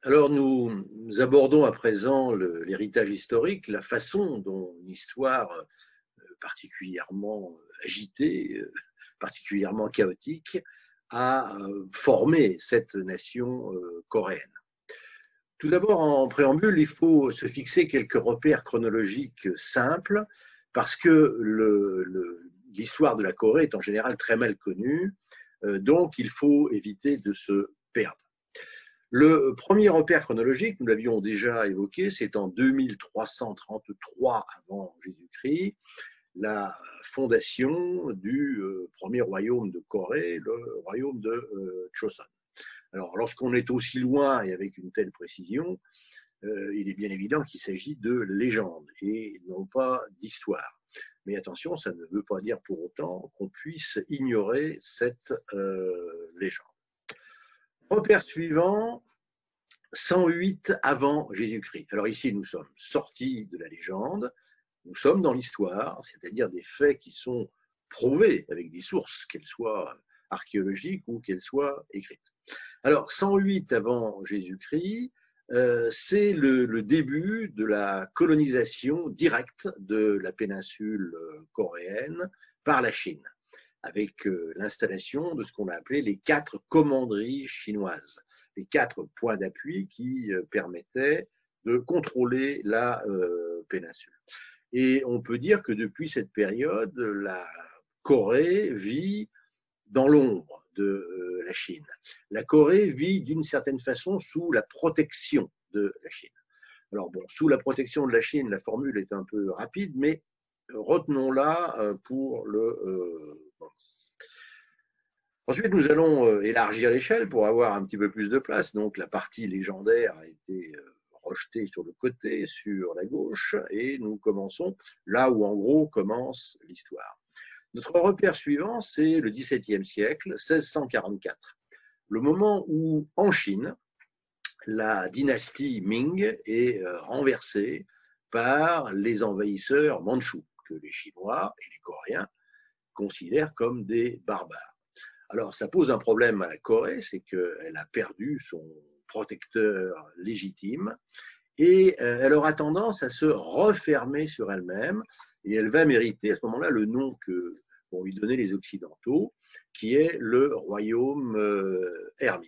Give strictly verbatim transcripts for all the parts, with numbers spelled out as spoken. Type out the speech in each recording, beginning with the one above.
Alors, nous abordons à présent l'héritage historique, la façon dont l'histoire particulièrement agitée, particulièrement chaotique, a formé cette nation coréenne. Tout d'abord, en préambule, il faut se fixer quelques repères chronologiques simples, parce que l'histoire de la Corée est en général très mal connue, donc il faut éviter de se perdre. Le premier repère chronologique, nous l'avions déjà évoqué, c'est en deux mille trois cent trente-trois avant Jésus-Christ, la fondation du premier royaume de Corée, le royaume de Choson. Alors, lorsqu'on est aussi loin et avec une telle précision, euh, il est bien évident qu'il s'agit de légendes et non pas d'histoire. Mais attention, ça ne veut pas dire pour autant qu'on puisse ignorer cette euh, légende. Repère suivant, cent huit avant Jésus-Christ. Alors ici, nous sommes sortis de la légende, nous sommes dans l'histoire, c'est-à-dire des faits qui sont prouvés avec des sources, qu'elles soient archéologiques ou qu'elles soient écrites. Alors, cent huit avant Jésus-Christ, euh, c'est le, le début de la colonisation directe de la péninsule coréenne par la Chine, avec euh, l'installation de ce qu'on a appelé les quatre commanderies chinoises, les quatre points d'appui qui euh, permettaient de contrôler la euh, péninsule. Et on peut dire que depuis cette période, la Corée vit dans l'ombre de la Chine. La Corée vit d'une certaine façon sous la protection de la Chine. Alors bon, sous la protection de la Chine, la formule est un peu rapide, mais retenons-la pour le... Euh, bon. Ensuite, nous allons élargir l'échelle pour avoir un petit peu plus de place. Donc, la partie légendaire a été rejetée sur le côté, sur la gauche, et nous commençons là où, en gros, commence l'histoire. Notre repère suivant, c'est le dix-septième siècle, seize cent quarante-quatre, le moment où, en Chine, la dynastie Ming est renversée par les envahisseurs mandchous, que les Chinois et les Coréens considèrent comme des barbares. Alors, ça pose un problème à la Corée, c'est qu'elle a perdu son protecteur légitime et elle aura tendance à se refermer sur elle-même et elle va mériter à ce moment-là le nom que vont lui donner les Occidentaux, qui est le royaume euh, ermite.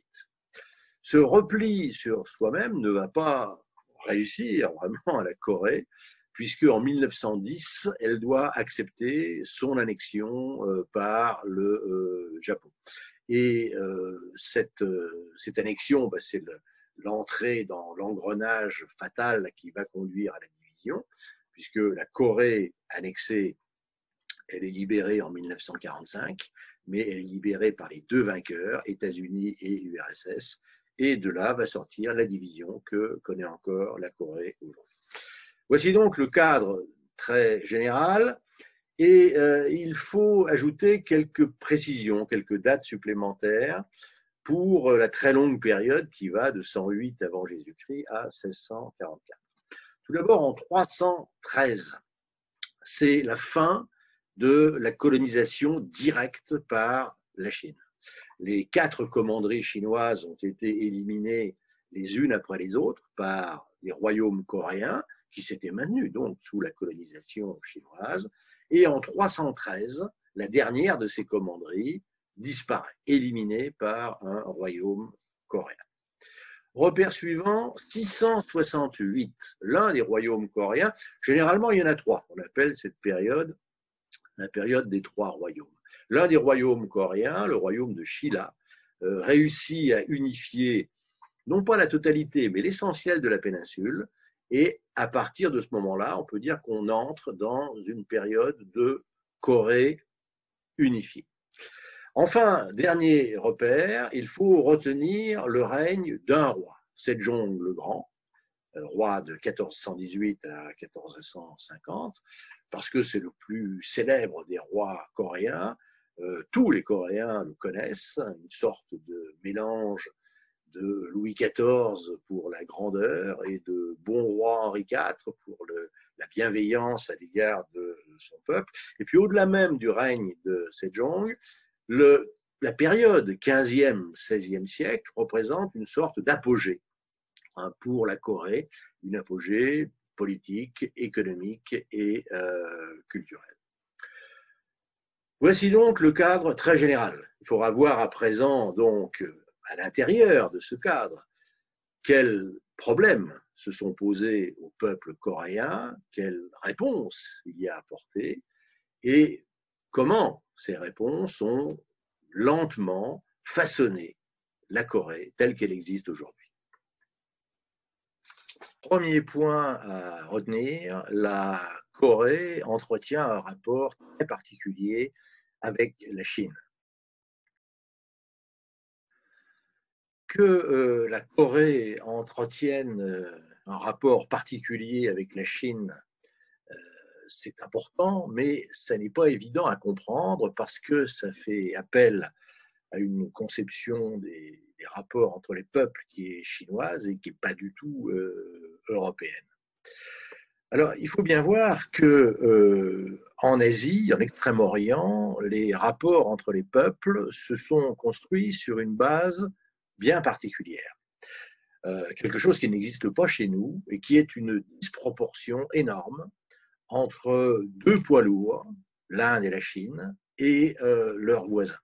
Ce repli sur soi-même ne va pas réussir vraiment à la Corée, puisque en mille neuf cent dix, elle doit accepter son annexion euh, par le euh, Japon. Et euh, cette, euh, cette annexion, bah, c'est le, l'entrée dans l'engrenage fatal qui va conduire à la division, puisque la Corée annexée, elle est libérée en mille neuf cent quarante-cinq, mais elle est libérée par les deux vainqueurs, États-Unis et U R S S, et de là va sortir la division que connaît encore la Corée aujourd'hui. Voici donc le cadre très général, et euh, il faut ajouter quelques précisions, quelques dates supplémentaires pour la très longue période qui va de cent huit avant Jésus-Christ à seize cent quarante-quatre. Tout d'abord, en trois cent treize, c'est la fin de la colonisation directe par la Chine. Les quatre commanderies chinoises ont été éliminées les unes après les autres par les royaumes coréens qui s'étaient maintenus donc sous la colonisation chinoise. Et en trois cent treize, la dernière de ces commanderies disparaît, éliminée par un royaume coréen. Repère suivant, six cent soixante-huit, l'un des royaumes coréens. Généralement, il y en a trois. On appelle cette période la période des trois royaumes. L'un des royaumes coréens, le royaume de Shilla, euh, réussit à unifier non pas la totalité, mais l'essentiel de la péninsule. Et à partir de ce moment-là, on peut dire qu'on entre dans une période de Corée unifiée. Enfin, dernier repère, il faut retenir le règne d'un roi, Sejong le Grand, roi de quatorze cent dix-huit à quatorze cent cinquante, parce que c'est le plus célèbre des rois coréens. Euh, tous les Coréens le connaissent, une sorte de mélange de Louis quatorze pour la grandeur et de bon roi Henri quatre pour le, la bienveillance à l'égard de son peuple. Et puis au-delà même du règne de Sejong, le, la période quinzième, seizième siècle représente une sorte d'apogée hein, pour la Corée, une apogée politique, économique et euh, culturelle. Voici donc le cadre très général. Il faudra voir à présent, donc, à l'intérieur de ce cadre, quels problèmes se sont posés au peuple coréen, quelles réponses il y a apportées et comment ces réponses ont lentement façonné la Corée telle qu'elle existe aujourd'hui. Premier point à retenir, la Corée entretient un rapport très particulier avec la Chine. Que euh, la Corée entretienne euh, un rapport particulier avec la Chine, euh, c'est important, mais ça n'est pas évident à comprendre parce que ça fait appel à une conception des, des rapports entre les peuples qui est chinoise et qui n'est pas du tout euh, européenne. Alors, il faut bien voir que euh, en Asie, en Extrême-Orient, les rapports entre les peuples se sont construits sur une base bien particulière. Euh, quelque chose qui n'existe pas chez nous et qui est une disproportion énorme entre deux poids lourds, l'Inde et la Chine, et euh, leurs voisins.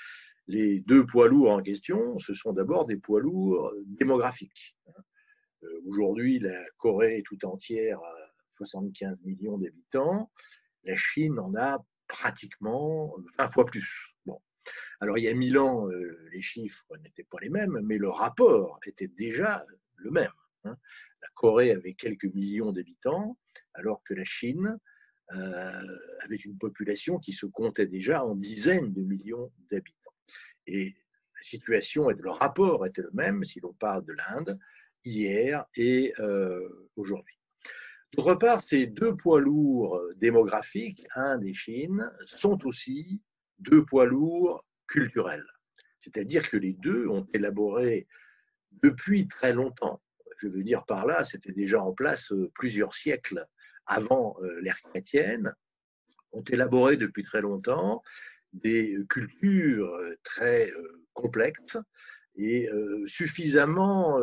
Les deux poids lourds en question, ce sont d'abord des poids lourds démographiques. Euh, aujourd'hui, la Corée est tout entière à soixante-quinze millions d'habitants. La Chine en a pratiquement vingt fois plus. Bon. Alors, il y a mille ans, euh, les chiffres n'étaient pas les mêmes, mais le rapport était déjà le même. Hein. La Corée avait quelques millions d'habitants, alors que la Chine euh, avait une population qui se comptait déjà en dizaines de millions d'habitants. Et la situation et le rapport était le même si l'on parle de l'Inde hier et euh, aujourd'hui. D'autre part, ces deux poids lourds démographiques, Inde et Chine, sont aussi deux poids lourds culturels. C'est-à-dire que les deux ont élaboré depuis très longtemps, je veux dire par là, c'était déjà en place plusieurs siècles avant l'ère chrétienne, ont élaboré depuis très longtemps des cultures très complexes et suffisamment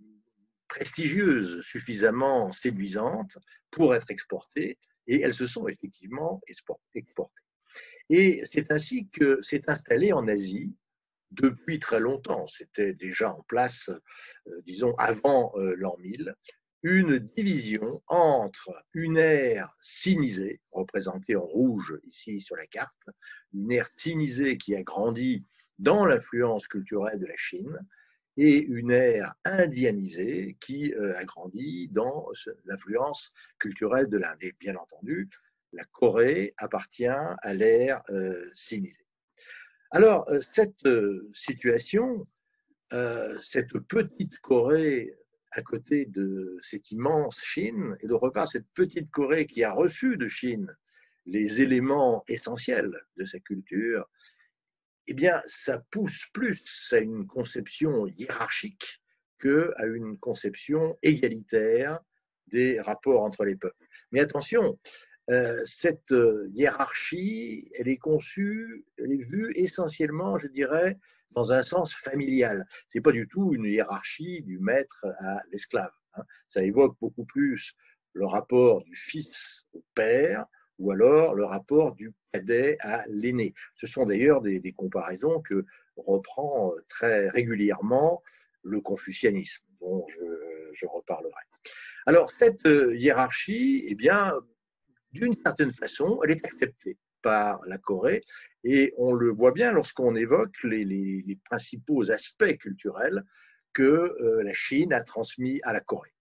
prestigieuses, suffisamment séduisantes pour être exportées, et elles se sont effectivement exportées. Et c'est ainsi que s'est installé en Asie, depuis très longtemps, c'était déjà en place, euh, disons, avant euh, l'an mille, une division entre une ère sinisée, représentée en rouge ici sur la carte, une ère sinisée qui a grandi dans l'influence culturelle de la Chine, et une ère indianisée qui euh, a grandi dans l'influence culturelle de l'Inde. Et bien entendu, la Corée appartient à l'ère euh, sinisée. Alors, cette situation, euh, cette petite Corée à côté de cette immense Chine, et d'autre part, cette petite Corée qui a reçu de Chine les éléments essentiels de sa culture, eh bien, ça pousse plus à une conception hiérarchique qu'à une conception égalitaire des rapports entre les peuples. Mais attention, Euh, cette hiérarchie, elle est conçue, elle est vue essentiellement, je dirais, dans un sens familial. Ce n'est pas du tout une hiérarchie du maître à l'esclave. Hein. Ça évoque beaucoup plus le rapport du fils au père ou alors le rapport du cadet à l'aîné. Ce sont d'ailleurs des, des comparaisons que reprend très régulièrement le confucianisme, dont je, je reparlerai. Alors, cette hiérarchie, eh bien, d'une certaine façon, elle est acceptée par la Corée et on le voit bien lorsqu'on évoque les, les, les principaux aspects culturels que euh, la Chine a transmis à la Corée.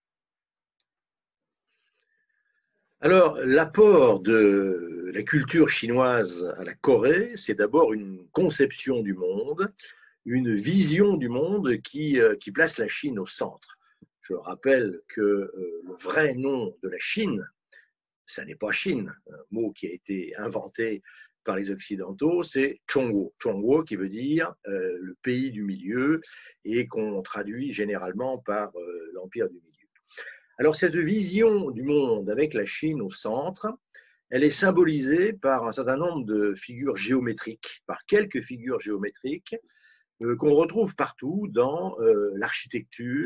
Alors, l'apport de la culture chinoise à la Corée, c'est d'abord une conception du monde, une vision du monde qui, euh, qui place la Chine au centre. Je rappelle que euh, le vrai nom de la Chine, ça n'est pas Chine, un mot qui a été inventé par les Occidentaux, c'est Chongguo. Chongguo qui veut dire euh, le pays du milieu et qu'on traduit généralement par euh, l'empire du milieu. Alors cette vision du monde avec la Chine au centre, elle est symbolisée par un certain nombre de figures géométriques, par quelques figures géométriques euh, qu'on retrouve partout dans euh, l'architecture,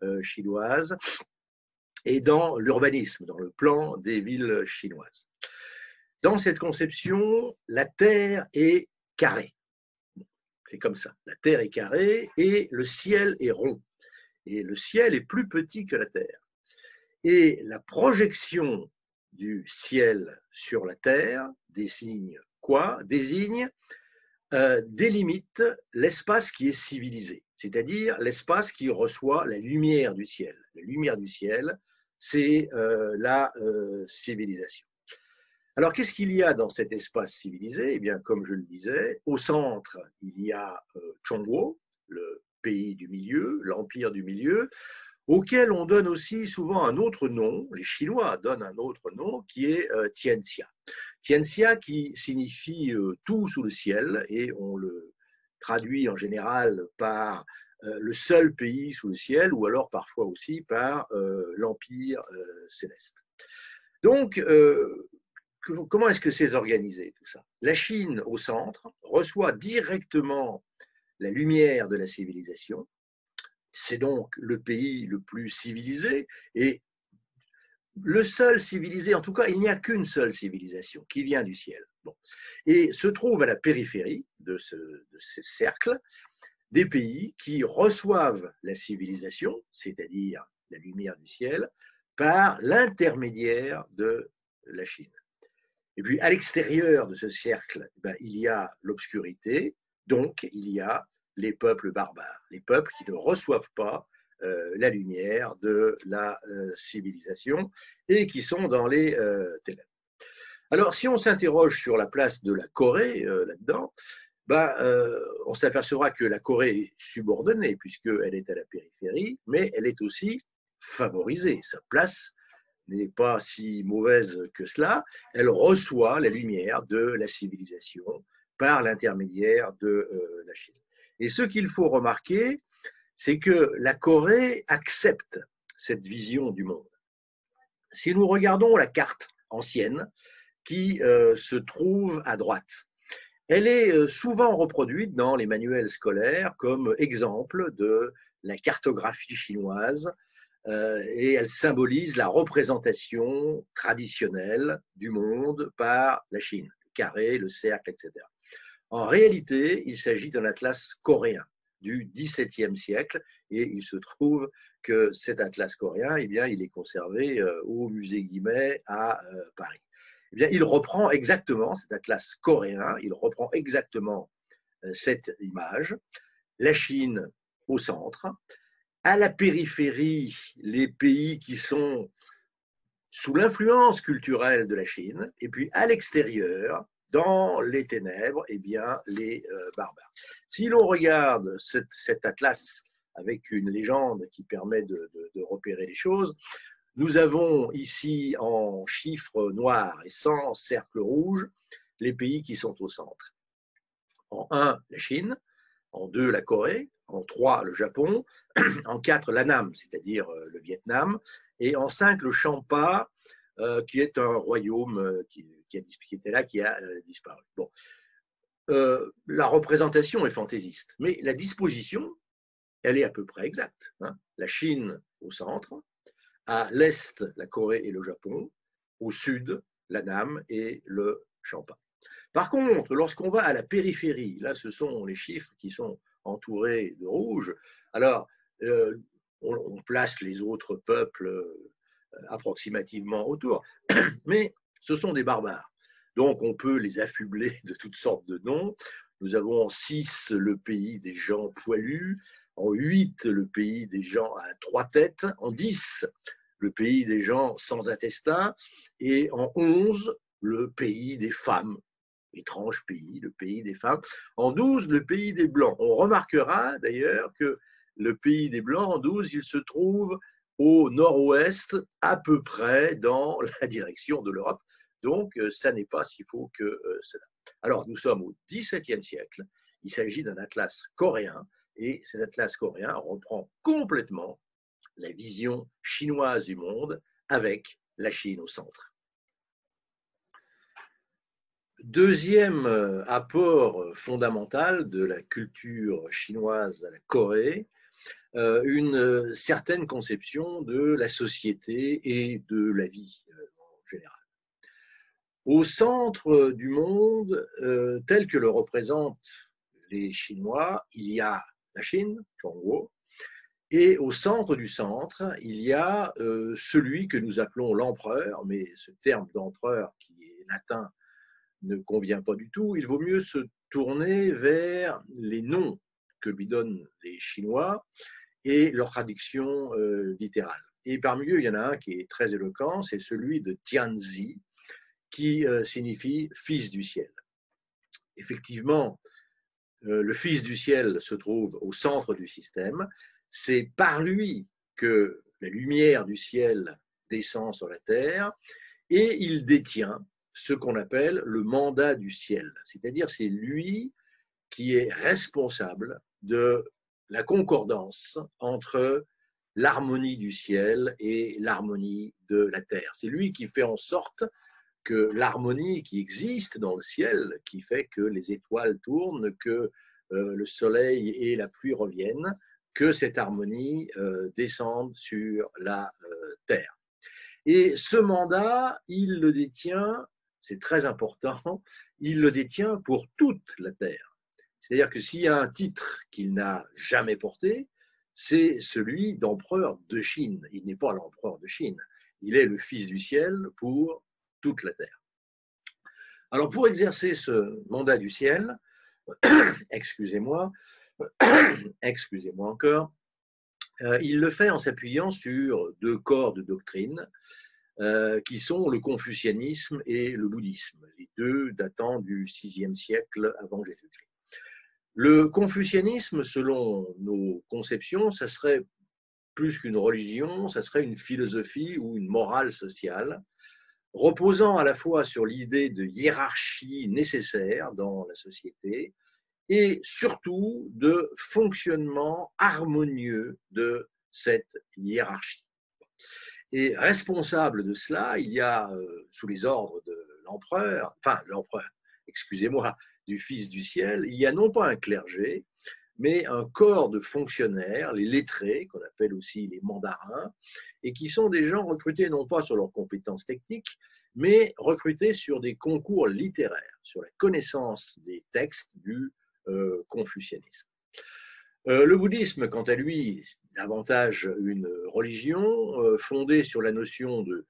euh, chinoise et dans l'urbanisme, dans le plan des villes chinoises. Dans cette conception, la Terre est carrée. C'est comme ça. La Terre est carrée et le ciel est rond. Et le ciel est plus petit que la Terre. Et la projection du ciel sur la Terre désigne quoi? Désigne, euh, délimite l'espace qui est civilisé, c'est-à-dire l'espace qui reçoit la lumière du ciel. La lumière du ciel, c'est euh, la euh, civilisation. Alors, qu'est-ce qu'il y a dans cet espace civilisé? Eh bien, comme je le disais, au centre, il y a euh, Chongguo, le pays du milieu, l'empire du milieu, auquel on donne aussi souvent un autre nom, les Chinois donnent un autre nom, qui est euh, Tianxia. Tianxia qui signifie euh, tout sous le ciel, et on le traduit en général par euh, le seul pays sous le ciel, ou alors parfois aussi par euh, l'empire euh, céleste. Donc, euh, comment est-ce que c'est organisé tout ça? La Chine, au centre, reçoit directement la lumière de la civilisation. C'est donc le pays le plus civilisé et le seul civilisé, en tout cas, il n'y a qu'une seule civilisation qui vient du ciel. Bon. Et se trouve à la périphérie de ce, de ce cercle des pays qui reçoivent la civilisation, c'est-à-dire la lumière du ciel, par l'intermédiaire de la Chine. Et puis, à l'extérieur de ce cercle, ben, il y a l'obscurité, donc il y a les peuples barbares, les peuples qui ne reçoivent pas euh, la lumière de la euh, civilisation et qui sont dans les euh, ténèbres. Alors, si on s'interroge sur la place de la Corée euh, là-dedans, ben, euh, on s'apercevra que la Corée est subordonnée puisqu'elle est à la périphérie, mais elle est aussi favorisée. Sa place n'est pas si mauvaise que cela, elle reçoit la lumière de la civilisation par l'intermédiaire de euh, la Chine. Et ce qu'il faut remarquer, c'est que la Corée accepte cette vision du monde. Si nous regardons la carte ancienne qui euh, se trouve à droite, elle est souvent reproduite dans les manuels scolaires comme exemple de la cartographie chinoise, Euh, et elle symbolise la représentation traditionnelle du monde par la Chine, le carré, le cercle, et cetera. En réalité, il s'agit d'un atlas coréen du dix-septième siècle et il se trouve que cet atlas coréen, eh bien, il est conservé euh, au musée Guimet à euh, Paris. Eh bien, il reprend exactement cet atlas coréen, il reprend exactement euh, cette image, la Chine au centre, à la périphérie, les pays qui sont sous l'influence culturelle de la Chine, et puis à l'extérieur, dans les ténèbres, eh bien, les euh, barbares. Si l'on regarde cet, cet atlas avec une légende qui permet de, de, de repérer les choses, nous avons ici en chiffres noirs et sans cercle rouge les pays qui sont au centre. En un, la Chine, en deux, la Corée, en trois, le Japon, en quatre, l'Annam, c'est-à-dire le Vietnam, et en cinq, le Champa, euh, qui est un royaume qui, qui, a, qui était là, qui a euh, disparu. Bon. Euh, la représentation est fantaisiste, mais la disposition, elle est à peu près exacte. Hein. La Chine au centre, à l'est, la Corée et le Japon, au sud, l'Annam et le Champa. Par contre, lorsqu'on va à la périphérie, là, ce sont les chiffres qui sont entourés de rouge. Alors, euh, on, on place les autres peuples euh, approximativement autour, mais ce sont des barbares. Donc, on peut les affubler de toutes sortes de noms. Nous avons en six le pays des gens poilus, en huit le pays des gens à trois têtes, en dix le pays des gens sans intestin, et en onze le pays des femmes. Étrange pays, le pays des femmes. En douze, le pays des Blancs. On remarquera d'ailleurs que le pays des Blancs, en douze, il se trouve au nord-ouest, à peu près dans la direction de l'Europe. Donc, ça n'est pas si faux que euh, cela. Alors, nous sommes au dix-septième siècle. Il s'agit d'un atlas coréen et cet atlas coréen reprend complètement la vision chinoise du monde avec la Chine au centre. Deuxième apport fondamental de la culture chinoise à la Corée, euh, une certaine conception de la société et de la vie euh, en général. Au centre du monde, euh, tel que le représentent les Chinois, il y a la Chine, Zhongguo, et au centre du centre, il y a euh, celui que nous appelons l'empereur, mais ce terme d'empereur qui est latin ne convient pas du tout. Il vaut mieux se tourner vers les noms que lui donnent les Chinois et leur traduction euh, littérale. Et parmi eux, il y en a un qui est très éloquent, c'est celui de Tianzi, qui euh, signifie fils du ciel. Effectivement, euh, le fils du ciel se trouve au centre du système. C'est par lui que la lumière du ciel descend sur la terre et il détient ce qu'on appelle le mandat du ciel. C'est-à-dire c'est lui qui est responsable de la concordance entre l'harmonie du ciel et l'harmonie de la terre. C'est lui qui fait en sorte que l'harmonie qui existe dans le ciel, qui fait que les étoiles tournent, que euh, le soleil et la pluie reviennent, que cette harmonie euh, descende sur la euh, terre. Et ce mandat, il le détient, c'est très important, il le détient pour toute la terre. C'est-à-dire que s'il y a un titre qu'il n'a jamais porté, c'est celui d'empereur de Chine. Il n'est pas l'empereur de Chine, il est le fils du ciel pour toute la terre. Alors pour exercer ce mandat du ciel, excusez-moi, excusez-moi encore, euh, il le fait en s'appuyant sur deux corps de doctrine euh, qui sont le confucianisme et le bouddhisme, les deux datant du sixième siècle avant Jésus-Christ. Le confucianisme, selon nos conceptions, ça serait plus qu'une religion, ça serait une philosophie ou une morale sociale, reposant à la fois sur l'idée de hiérarchie nécessaire dans la société et surtout de fonctionnement harmonieux de cette hiérarchie. Et responsable de cela, il y a, euh, sous les ordres de l'empereur, enfin l'empereur, excusez-moi, du Fils du ciel, il y a non pas un clergé, mais un corps de fonctionnaires, les lettrés, qu'on appelle aussi les mandarins, et qui sont des gens recrutés non pas sur leurs compétences techniques, mais recrutés sur des concours littéraires, sur la connaissance des textes du euh, confucianisme. Euh, le bouddhisme, quant à lui, est davantage une religion euh, fondée sur la notion de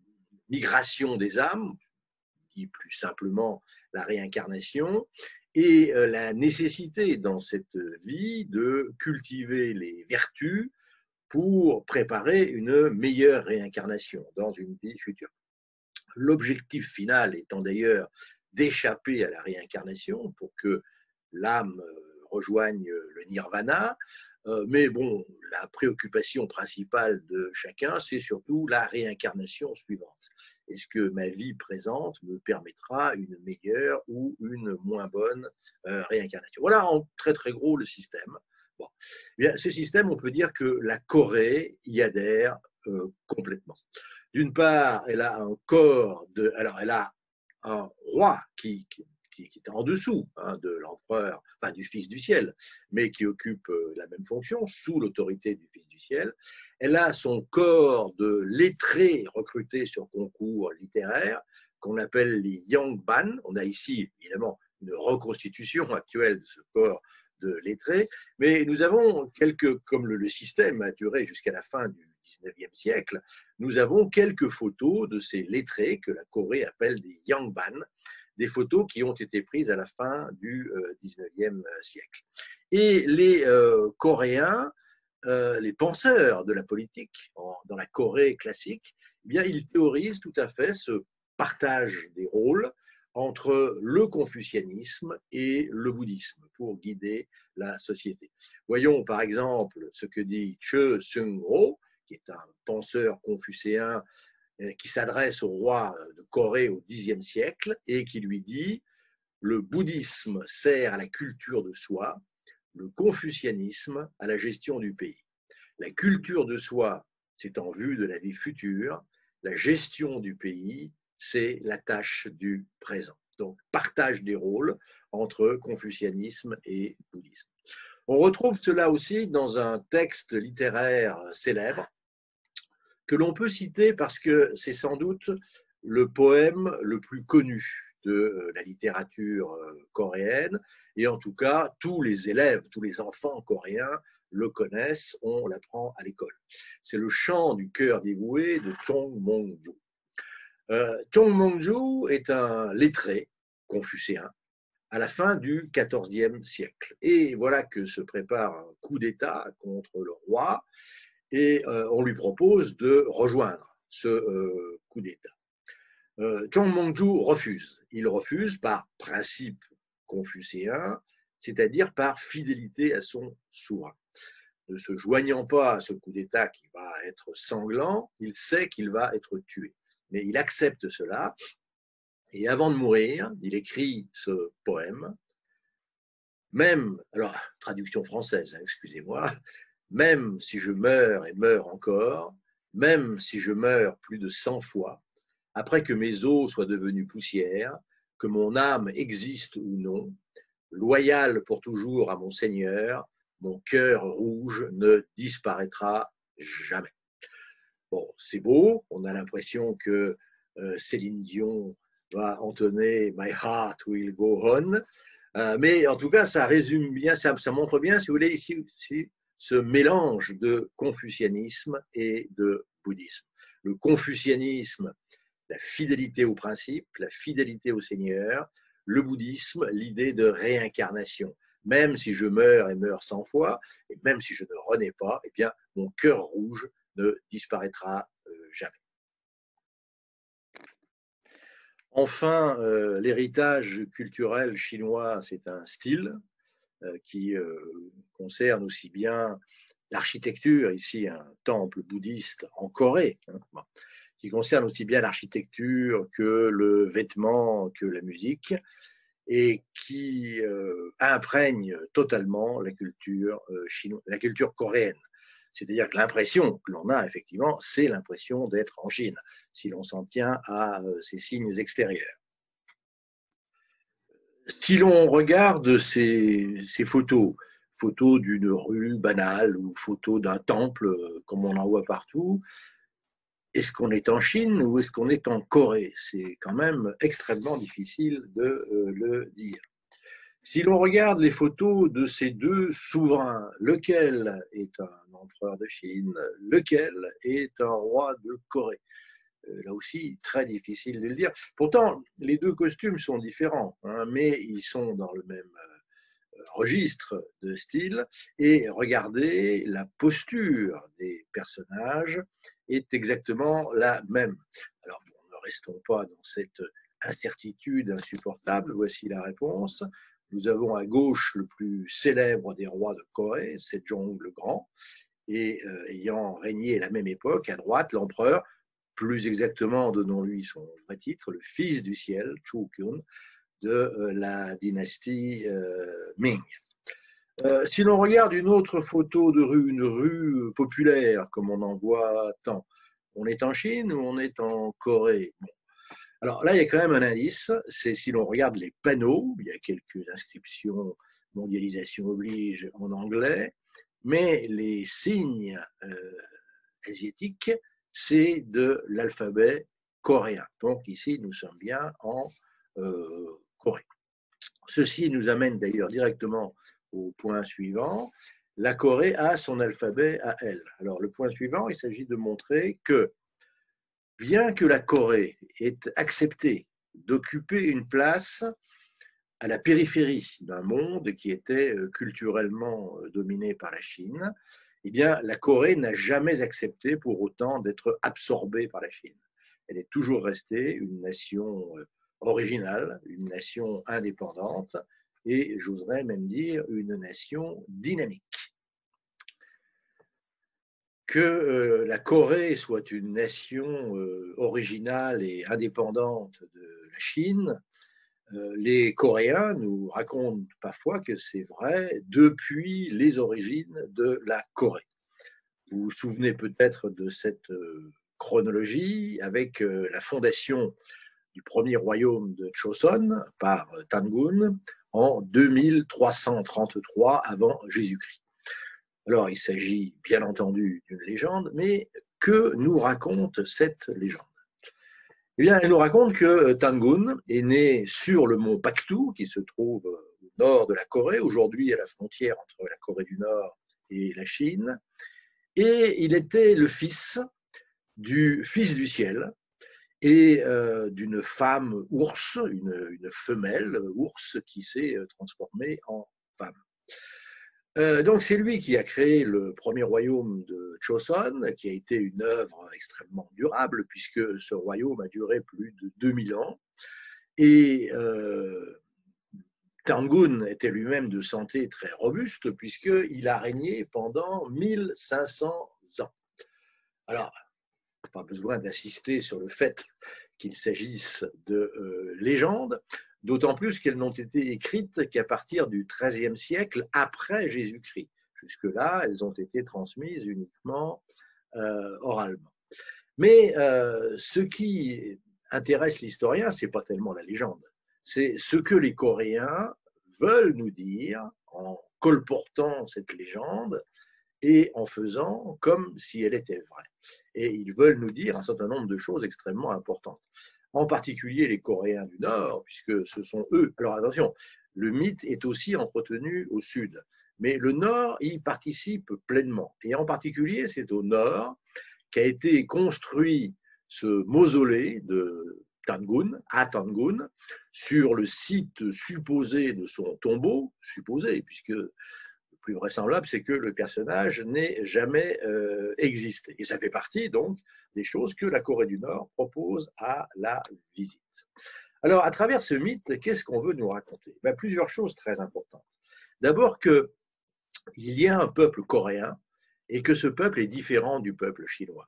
migration des âmes, dit plus simplement la réincarnation, et euh, la nécessité dans cette vie de cultiver les vertus pour préparer une meilleure réincarnation dans une vie future. L'objectif final étant d'ailleurs d'échapper à la réincarnation pour que l'âme rejoigne le nirvana, euh, mais bon, la préoccupation principale de chacun, c'est surtout la réincarnation suivante. Est-ce que ma vie présente me permettra une meilleure ou une moins bonne euh, réincarnation? Voilà en très très gros le système. Bon. Eh bien, ce système, on peut dire que la Corée y adhère euh, complètement. D'une part, elle a un corps de, alors elle a un roi qui, qui, qui est en dessous hein, de l'empereur, enfin du Fils du ciel, mais qui occupe euh, la même fonction sous l'autorité du Fils du ciel. Elle a son corps de lettrés recrutés sur concours littéraires qu'on appelle les Yangban. On a ici évidemment une reconstitution actuelle de ce corps de lettrés, mais nous avons quelques, comme le, le système a duré jusqu'à la fin du dix-neuvième siècle, nous avons quelques photos de ces lettrés que la Corée appelle des Yangban, des photos qui ont été prises à la fin du euh, dix-neuvième siècle. Et les euh, Coréens, euh, les penseurs de la politique en, dans la Corée classique, eh bien, ils théorisent tout à fait ce partage des rôles entre le confucianisme et le bouddhisme pour guider la société. Voyons par exemple ce que dit Che Seung-ho, qui est un penseur confucéen qui s'adresse au roi de Corée au dixième siècle et qui lui dit « Le bouddhisme sert à la culture de soi, le confucianisme à la gestion du pays. La culture de soi, c'est en vue de la vie future, la gestion du pays, c'est la tâche du présent. » Donc, partage des rôles entre confucianisme et bouddhisme. On retrouve cela aussi dans un texte littéraire célèbre que l'on peut citer parce que c'est sans doute le poème le plus connu de la littérature coréenne, et en tout cas, tous les élèves, tous les enfants coréens le connaissent, on l'apprend à l'école. C'est le chant du cœur dévoué de Chong Mong-ju. Euh, Chong Mong-ju est un lettré confucéen à la fin du quatorzième siècle. Et voilà que se prépare un coup d'État contre le roi, et euh, on lui propose de rejoindre ce euh, coup d'État. Euh, Chong Mong-ju refuse. Il refuse par principe confucéen, c'est-à-dire par fidélité à son souverain. Ne se joignant pas à ce coup d'État qui va être sanglant, il sait qu'il va être tué. Mais il accepte cela, et avant de mourir, il écrit ce poème. Même, alors, traduction française, hein, excusez-moi, même si je meurs et meurs encore, même si je meurs plus de cent fois, après que mes os soient devenus poussière, que mon âme existe ou non, loyal pour toujours à mon Seigneur, mon cœur rouge ne disparaîtra jamais. Bon, c'est beau, on a l'impression que euh, Céline Dion va entonner My Heart Will Go On, euh, mais en tout cas, ça résume bien, ça, ça montre bien, si vous voulez, ici, ici ce mélange de confucianisme et de bouddhisme. Le confucianisme, la fidélité au principe, la fidélité au Seigneur, le bouddhisme, l'idée de réincarnation. Même si je meurs et meurs cent fois, et même si je ne renais pas, eh bien, mon cœur rouge ne disparaîtra euh, jamais. Enfin, euh, l'héritage culturel chinois, c'est un style euh, qui euh, concerne aussi bien l'architecture, ici un temple bouddhiste en Corée, hein, bon, qui concerne aussi bien l'architecture que le vêtement, que la musique, et qui euh, imprègne totalement la culture euh, chinoise, la culture coréenne. C'est-à-dire que l'impression que l'on a, effectivement, c'est l'impression d'être en Chine, si l'on s'en tient à euh, ces signes extérieurs. Si l'on regarde ces, ces photos, photos d'une rue banale ou photos d'un temple, euh, comme on en voit partout, est-ce qu'on est en Chine ou est-ce qu'on est en Corée? C'est quand même extrêmement difficile de euh, le dire. Si l'on regarde les photos de ces deux souverains, lequel est un empereur de Chine, lequel est un roi de Corée? Là aussi, très difficile de le dire. Pourtant, les deux costumes sont différents, hein, mais ils sont dans le même registre de style. Et regardez, la posture des personnages est exactement la même. Alors, bon, ne restons pas dans cette incertitude insupportable. Voici la réponse. Nous avons à gauche le plus célèbre des rois de Corée, Sejong le Grand, et euh, ayant régné à la même époque, à droite, l'empereur, plus exactement, donnons-lui son vrai titre, le fils du ciel, Chu Kyun, de euh, la dynastie euh, Ming. Euh, si l'on regarde une autre photo de rue, une rue populaire, comme on en voit tant, on est en Chine ou on est en Corée? Bon. Alors là, il y a quand même un indice, c'est si l'on regarde les panneaux, il y a quelques inscriptions, mondialisation oblige en anglais, mais les signes euh, asiatiques, c'est de l'alphabet coréen. Donc ici, nous sommes bien en euh, Corée. Ceci nous amène d'ailleurs directement au point suivant. La Corée a son alphabet à elle. Alors le point suivant, il s'agit de montrer que bien que la Corée ait accepté d'occuper une place à la périphérie d'un monde qui était culturellement dominé par la Chine, eh bien, la Corée n'a jamais accepté pour autant d'être absorbée par la Chine. Elle est toujours restée une nation originale, une nation indépendante et, j'oserais même dire, une nation dynamique. Que euh, la Corée soit une nation euh, originale et indépendante de la Chine, euh, les Coréens nous racontent parfois que c'est vrai depuis les origines de la Corée. Vous vous souvenez peut-être de cette euh, chronologie avec euh, la fondation du premier royaume de Choson par Tangun en deux mille trois cent trente-trois avant Jésus-Christ. Alors, il s'agit bien entendu d'une légende, mais que nous raconte cette légende? Eh bien, elle nous raconte que Tangun est né sur le mont Paktu, qui se trouve au nord de la Corée, aujourd'hui à la frontière entre la Corée du Nord et la Chine, et il était le fils du fils du ciel et euh, d'une femme ours, une, une femelle ours qui s'est transformée en femme. Euh, donc c'est lui qui a créé le premier royaume de Choson, qui a été une œuvre extrêmement durable, puisque ce royaume a duré plus de deux mille ans. Et euh, Tangun était lui-même de santé très robuste, puisqu'il a régné pendant mille cinq cents ans. Alors, pas besoin d'insister sur le fait qu'il s'agisse de euh, légendes, d'autant plus qu'elles n'ont été écrites qu'à partir du treizième siècle après Jésus-Christ. Jusque-là, elles ont été transmises uniquement euh, oralement. Mais euh, ce qui intéresse l'historien, ce n'est pas tellement la légende, c'est ce que les Coréens veulent nous dire en colportant cette légende et en faisant comme si elle était vraie. Et ils veulent nous dire un certain nombre de choses extrêmement importantes. En particulier les Coréens du Nord, puisque ce sont eux. Alors attention, le mythe est aussi entretenu au Sud, mais le Nord y participe pleinement. Et en particulier, c'est au Nord qu'a été construit ce mausolée de Tangun, à Tangun, sur le site supposé de son tombeau, supposé, puisque le plus vraisemblable, c'est que le personnage n'ait jamais euh, existé. Et ça fait partie donc des choses que la Corée du Nord propose à la visite. Alors, à travers ce mythe, qu'est-ce qu'on veut nous raconter? Ben, plusieurs choses très importantes. D'abord qu'il y a un peuple coréen et que ce peuple est différent du peuple chinois.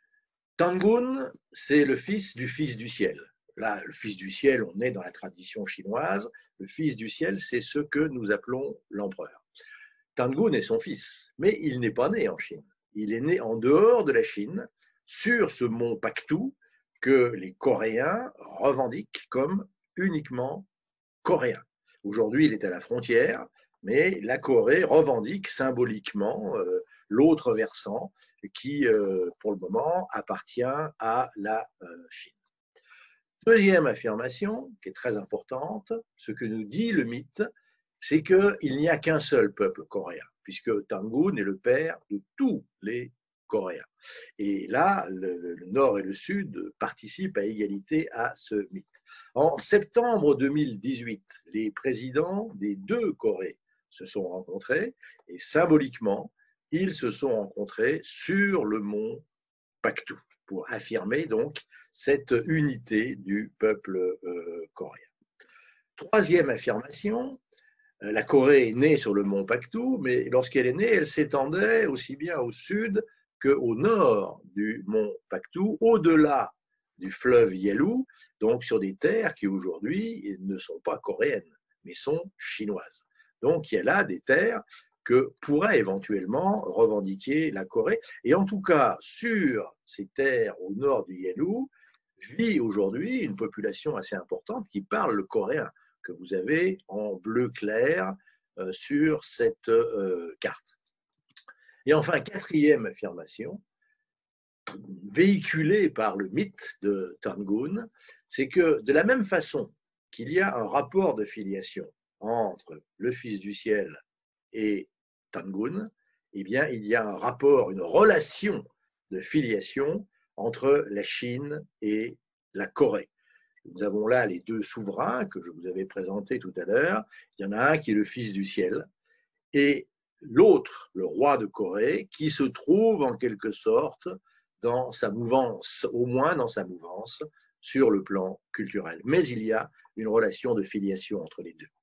Tangun, c'est le fils du fils du ciel. Là, le fils du ciel, on est dans la tradition chinoise. Le fils du ciel, c'est ce que nous appelons l'empereur. Tangun est son fils, mais il n'est pas né en Chine. Il est né en dehors de la Chine, sur ce mont Paktu, que les Coréens revendiquent comme uniquement coréen. Aujourd'hui, il est à la frontière, mais la Corée revendique symboliquement euh, l'autre versant qui, euh, pour le moment, appartient à la euh, Chine. Deuxième affirmation, qui est très importante, ce que nous dit le mythe, c'est qu'il n'y a qu'un seul peuple coréen, puisque Tangun est le père de tous les Coréens. Et là, le, le Nord et le Sud participent à égalité à ce mythe. En septembre deux mille dix-huit, les présidents des deux Corées se sont rencontrés et symboliquement, ils se sont rencontrés sur le mont Paktu pour affirmer donc cette unité du peuple euh, coréen. Troisième affirmation, la Corée est née sur le mont Paktu, mais lorsqu'elle est née, elle s'étendait aussi bien au sud qu'au nord du mont Paktu, au-delà du fleuve Yalu, donc sur des terres qui aujourd'hui ne sont pas coréennes, mais sont chinoises. Donc il y a là des terres que pourrait éventuellement revendiquer la Corée. Et en tout cas, sur ces terres au nord du Yalu, vit aujourd'hui une population assez importante qui parle le coréen, que vous avez en bleu clair euh, sur cette euh, carte. Et enfin, quatrième affirmation, véhiculée par le mythe de Tangun, c'est que de la même façon qu'il y a un rapport de filiation entre le Fils du ciel et Tangun, eh bien, il y a un rapport, une relation de filiation entre la Chine et la Corée. Nous avons là les deux souverains que je vous avais présentés tout à l'heure. Il y en a un qui est le Fils du ciel et l'autre, le roi de Corée, qui se trouve en quelque sorte dans sa mouvance, au moins dans sa mouvance, sur le plan culturel. Mais il y a une relation de filiation entre les deux.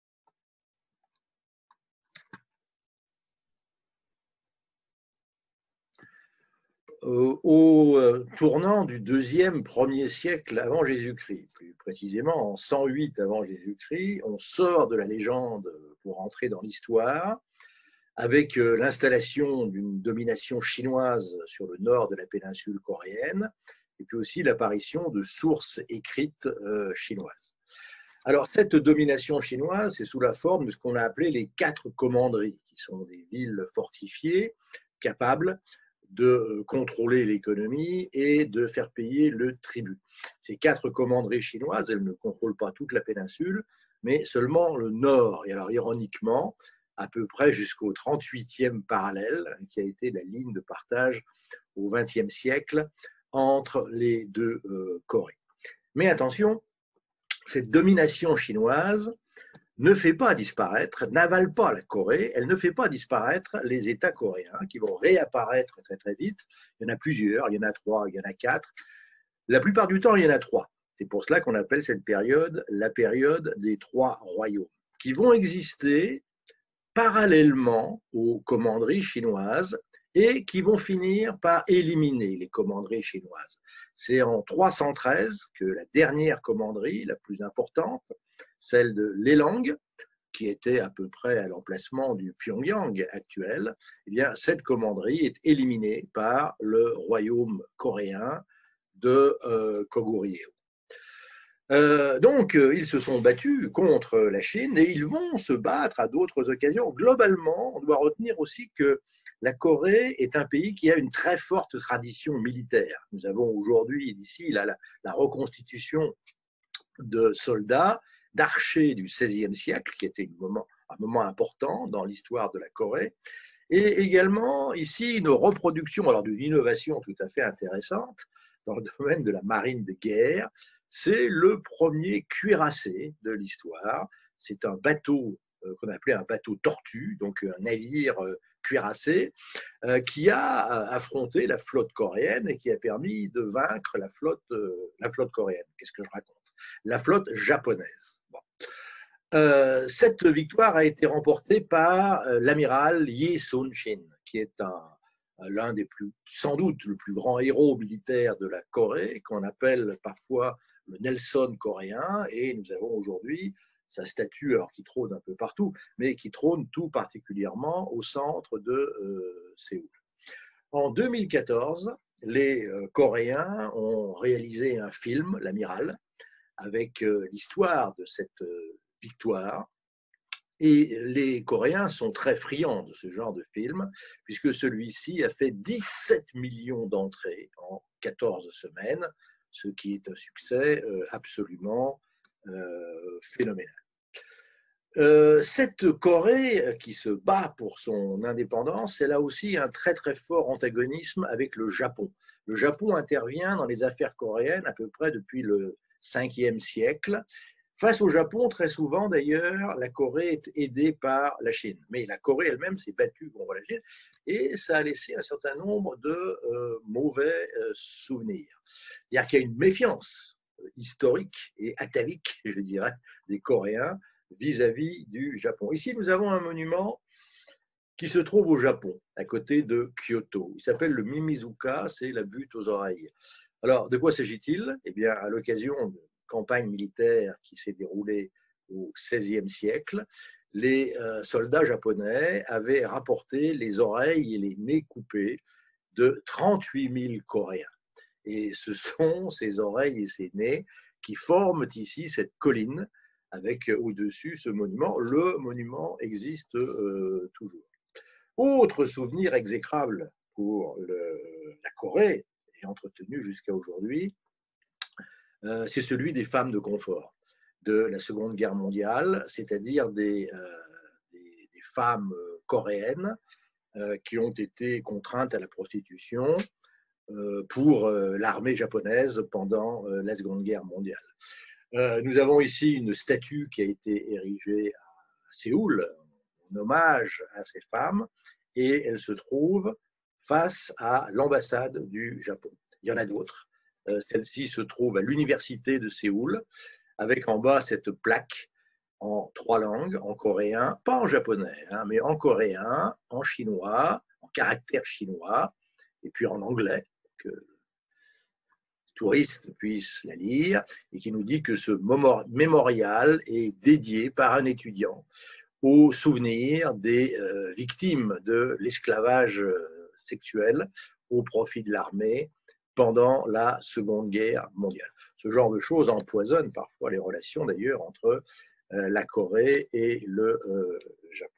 Au tournant du deuxième, premier siècle avant Jésus-Christ, plus précisément en cent huit avant Jésus-Christ, on sort de la légende pour entrer dans l'histoire, avec l'installation d'une domination chinoise sur le nord de la péninsule coréenne, et puis aussi l'apparition de sources écrites chinoises. Alors, cette domination chinoise, c'est sous la forme de ce qu'on a appelé les quatre commanderies, qui sont des villes fortifiées, capables de contrôler l'économie et de faire payer le tribut. Ces quatre commanderies chinoises, elles ne contrôlent pas toute la péninsule, mais seulement le nord. Et alors, ironiquement, à peu près jusqu'au trente-huitième parallèle, qui a été la ligne de partage au vingtième siècle entre les deux euh, Corées. Mais attention, cette domination chinoise ne fait pas disparaître, n'avale pas la Corée, elle ne fait pas disparaître les États coréens qui vont réapparaître très très vite. Il y en a plusieurs, il y en a trois, il y en a quatre. La plupart du temps, il y en a trois. C'est pour cela qu'on appelle cette période la période des trois royaumes, qui vont exister parallèlement aux commanderies chinoises et qui vont finir par éliminer les commanderies chinoises. C'est en trois cent treize que la dernière commanderie, la plus importante, celle de Lelang, qui était à peu près à l'emplacement du Pyongyang actuel, eh bien, cette commanderie est éliminée par le royaume coréen de euh, Goguryeo. Euh, donc, euh, ils se sont battus contre la Chine et ils vont se battre à d'autres occasions. Globalement, on doit retenir aussi que la Corée est un pays qui a une très forte tradition militaire. Nous avons aujourd'hui ici la, la, la reconstitution de soldats, d'archers du seizième siècle, qui était un moment, un moment important dans l'histoire de la Corée, et également ici une reproduction, alors d'une innovation tout à fait intéressante dans le domaine de la marine de guerre. C'est le premier cuirassé de l'histoire. C'est un bateau euh, qu'on appelait un bateau tortue, donc un navire euh, cuirassé, euh, qui a affronté la flotte coréenne et qui a permis de vaincre la flotte, euh, la flotte coréenne. Qu'est-ce que je raconte? La flotte japonaise. Bon. Euh, cette victoire a été remportée par euh, l'amiral Yi Sun-shin, qui est un, l'un des plus, sans doute le plus grand héros militaire de la Corée, qu'on appelle parfois le Nelson coréen, et nous avons aujourd'hui sa statue, alors qui trône un peu partout, mais qui trône tout particulièrement au centre de euh, Séoul. En deux mille quatorze, les euh, Coréens ont réalisé un film, L'Amiral, avec euh, l'histoire de cette euh, victoire. Et les Coréens sont très friands de ce genre de film, puisque celui-ci a fait dix-sept millions d'entrées en quatorze semaines, ce qui est un succès euh, absolument euh, phénoménal. Euh, cette Corée qui se bat pour son indépendance, elle a aussi un très très fort antagonisme avec le Japon. Le Japon intervient dans les affaires coréennes à peu près depuis le cinquième siècle. Face au Japon, très souvent d'ailleurs, la Corée est aidée par la Chine. Mais la Corée elle-même s'est battue contre la Chine et ça a laissé un certain nombre de euh, mauvais euh, souvenirs. C'est-à-dire qu'il y a une méfiance historique et atavique, je dirais, des Coréens vis-à-vis du Japon. Ici, nous avons un monument qui se trouve au Japon, à côté de Kyoto. Il s'appelle le Mimizuka, c'est la butte aux oreilles. Alors, de quoi s'agit-il? Eh bien, à l'occasion de campagne militaire qui s'est déroulée au seizième siècle, les euh, soldats japonais avaient rapporté les oreilles et les nez coupés de trente-huit mille Coréens. Et ce sont ces oreilles et ces nez qui forment ici cette colline avec au-dessus ce monument. Le monument existe euh, toujours. Autre souvenir exécrable pour le, la Corée, et entretenu jusqu'à aujourd'hui, euh, c'est celui des femmes de confort de la Seconde Guerre mondiale, c'est-à-dire des, euh, des, des femmes coréennes euh, qui ont été contraintes à la prostitution euh, pour euh, l'armée japonaise pendant euh, la Seconde Guerre mondiale. Euh, nous avons ici une statue qui a été érigée à Séoul en hommage à ces femmes et elle se trouve face à l'ambassade du Japon. Il y en a d'autres. Euh, celle-ci se trouve à l'université de Séoul avec en bas cette plaque en trois langues, en coréen, pas en japonais, hein, mais en coréen, en chinois, en caractère chinois et puis en anglais, que touristes puissent la lire, et qui nous dit que ce mémorial est dédié par un étudiant au souvenir des euh, victimes de l'esclavage sexuel au profit de l'armée pendant la Seconde Guerre mondiale. Ce genre de choses empoisonne parfois les relations d'ailleurs entre euh, la Corée et le euh, Japon.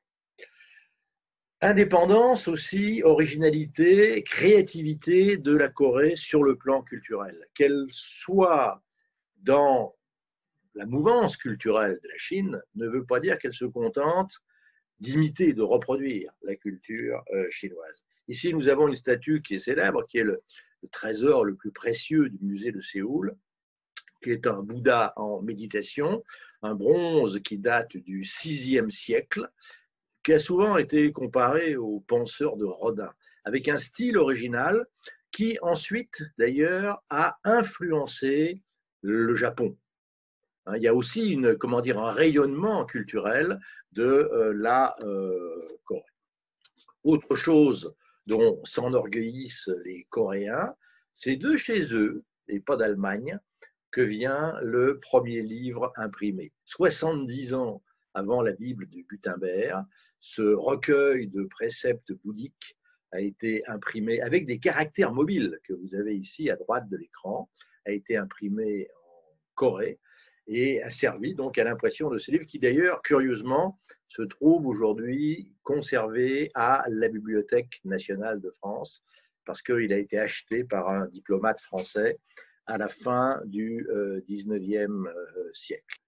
Indépendance aussi, originalité, créativité de la Corée sur le plan culturel. Qu'elle soit dans la mouvance culturelle de la Chine ne veut pas dire qu'elle se contente d'imiter, de reproduire la culture euh, chinoise. Ici, nous avons une statue qui est célèbre, qui est le, le trésor le plus précieux du musée de Séoul, qui est un Bouddha en méditation, un bronze qui date du sixième siècle, qui a souvent été comparé aux penseurs de Rodin, avec un style original qui ensuite, d'ailleurs, a influencé le Japon. Il y a aussi une, comment dire, un rayonnement culturel de euh, la euh, Corée. Autre chose dont s'enorgueillissent les Coréens, c'est de chez eux, et pas d'Allemagne, que vient le premier livre imprimé. soixante-dix ans avant la Bible de Gutenberg, ce recueil de préceptes bouddhiques a été imprimé avec des caractères mobiles que vous avez ici à droite de l'écran, a été imprimé en Corée et a servi donc à l'impression de ce livre qui d'ailleurs, curieusement, se trouve aujourd'hui conservé à la Bibliothèque nationale de France parce qu'il a été acheté par un diplomate français à la fin du dix-neuvième siècle.